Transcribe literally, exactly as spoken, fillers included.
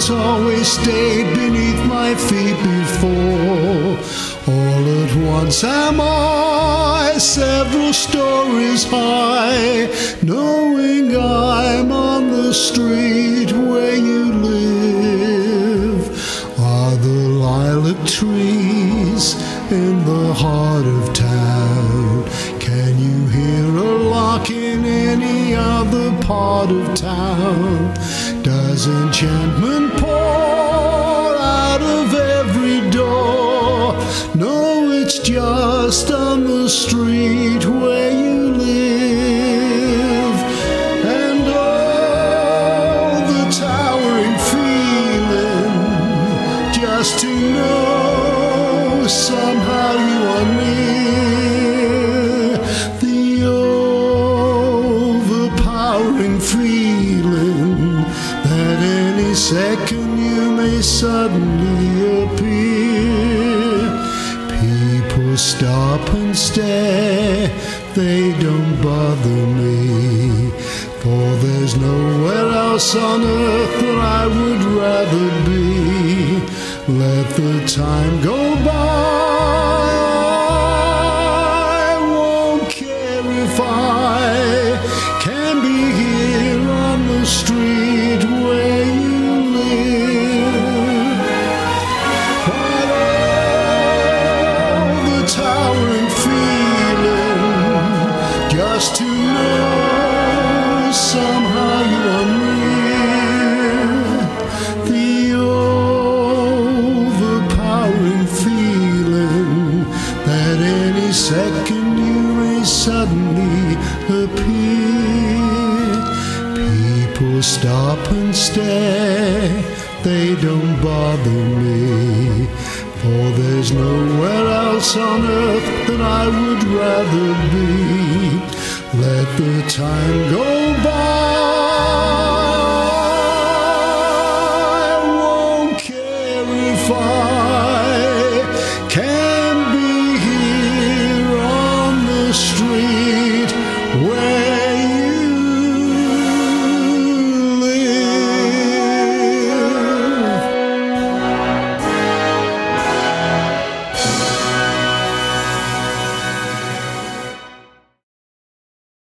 words always stayed beneath my feet before. All at once am I several stories high, knowing I'm on the street where you live. Are the lilac trees in the heart of town? Can you hear a lark in any other part of town? Does enchantment pour out of every door? No, it's just on the street where you live. And oh, the towering feeling, just to know somehow you are near. The overpowering feeling that any second you may suddenly appear. People stop and stare, they don't bother me, for there's nowhere else on earth that I would rather be. Let the time go by, I won't care if I can be here on the street where you live. But oh, the towering feeling, just to know somehow you are near. The overpowering feeling that any second you may suddenly appear. People stop and stare, they don't bother me, for there's nowhere else on earth that I would rather be. Let the time go by,